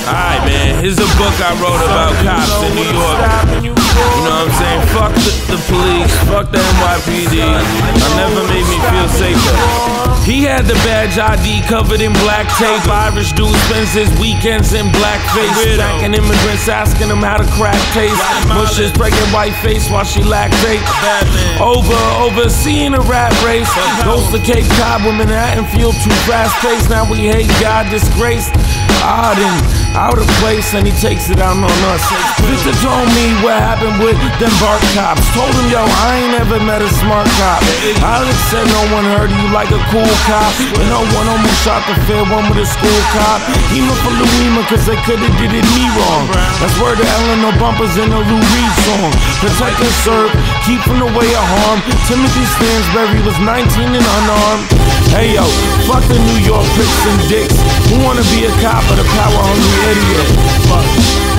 Alright, man, here's a book I wrote about cops in New York. You know what I'm saying? Fuck the police, fuck the NYPD. It never made me feel safer. He had the badge ID covered in black tape. Irish dude spends his weekends in blackface, stacking immigrants, asking him how to crack taste. Bush his pregnant white face while she lactate. Overseeing a rat race. Goes to Cape Cod with Manhattan, feel too fast paced. Now we hate God, disgraced. Odd and out of place, and he takes it out on us. Victor told me what happened with them BART cops. Told him, yo, I ain't ever met a smart cop. Alex said no one heard you like a cool cop, and no one almost shot the fair one with a school cop. Heema for Louima, cause they coulda did it me wrong. That's word to Eleanor Bumpers in a Lou Reed song. Protect and serve, keep from the way of harm. Timothy Stansberry was 19 and unarmed. Hey yo, fuck the New York pricks and dicks who wanna be a cop or the power-hungry idiot. Fuck.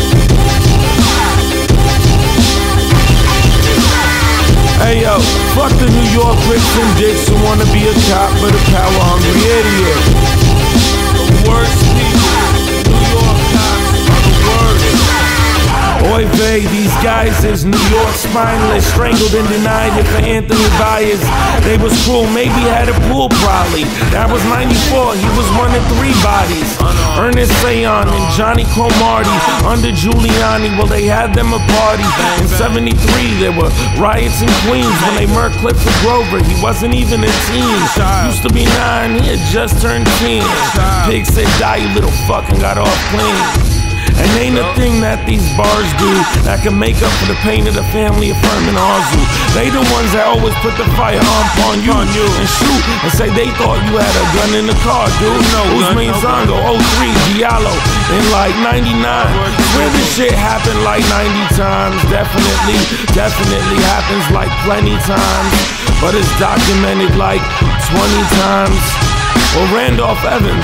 Hey yo, fuck the New York pricks and dicks who wanna be a cop or the power-hungry idiot. The worst people, New York cops are the worst. Oy vey, these guys is New York spineless, strangled and denied it for Anthony Byers. They was cruel, maybe had a pool probably. That was 94, he was one of 3 bodies. Ernest Sayon and Johnny Cromartie under Giuliani, well they had them a party. In 73 there were riots in Queens when they murked Clifford Grover. He wasn't even a teen, used to be 9, he had just turned 10. Pig said die you little fuck and got off clean. And ain't a thing that these bars do that can make up for the pain of the family of Furman Arzu. They the ones that always put the firearm on you and shoot and say they thought you had a gun in the car, dude. Usman Zongo, 03, Diallo in like 99. Swear this shit happened like 90 times. Definitely happens like plenty times, but it's documented like 20 times. Well, Randolph Evans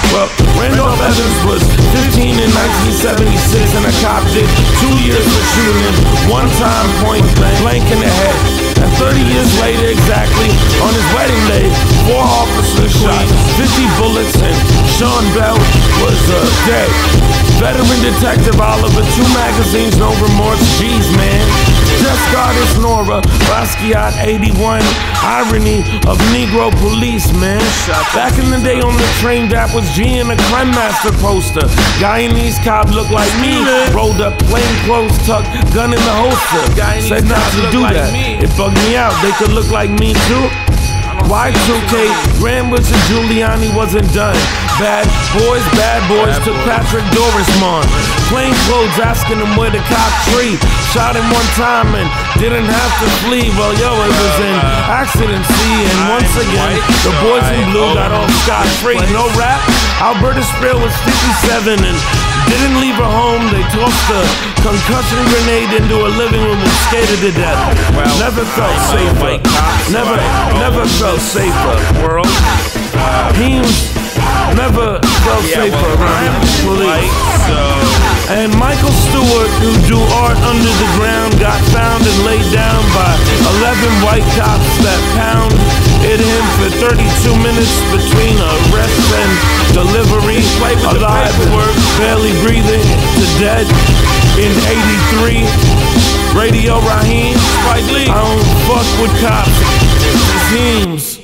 was 15 in 1976 and a cop did 2 years for shooting him 1 time point blank in the head. And 30 years later exactly, on his wedding day, 4 officers shot 50 bullets and Sean Bell was dead. Veteran detective Oliver, 2 magazines, no remorse, jeez man. Just Goddess Nora, Basquiat 81, irony of Negro police, man. Back in the day on the train, that was G and a Creme Master poster. Guyanese cop looked like me, rolled up plain clothes, tucked gun in the holster. Said not to do that, it bugged me out, they could look like me too. Y2K, Graham Woods and Giuliani wasn't done. Bad boys took Patrick Dorismond. Plain clothes asking him where the cop tree. Shot him 1 time and didn't have to flee. Well, yo, it was an accident, see. And once again, the boys in blue got off scot-free. No rap, Alberta Sprill was 57 and didn't leave her home. They tossed a concussion grenade into a living room and skated to death. Never felt safer. Never felt safer. World. Heems never felt safer around police. And Michael Stewart, who do art under the ground, got found and laid down by 11 white cops that pounded him for 32 minutes between arrest and delivery. Alive and barely breathing to dead in 83. Radio Raheem, Spike Lee. I don't fuck with cops. It's Heems.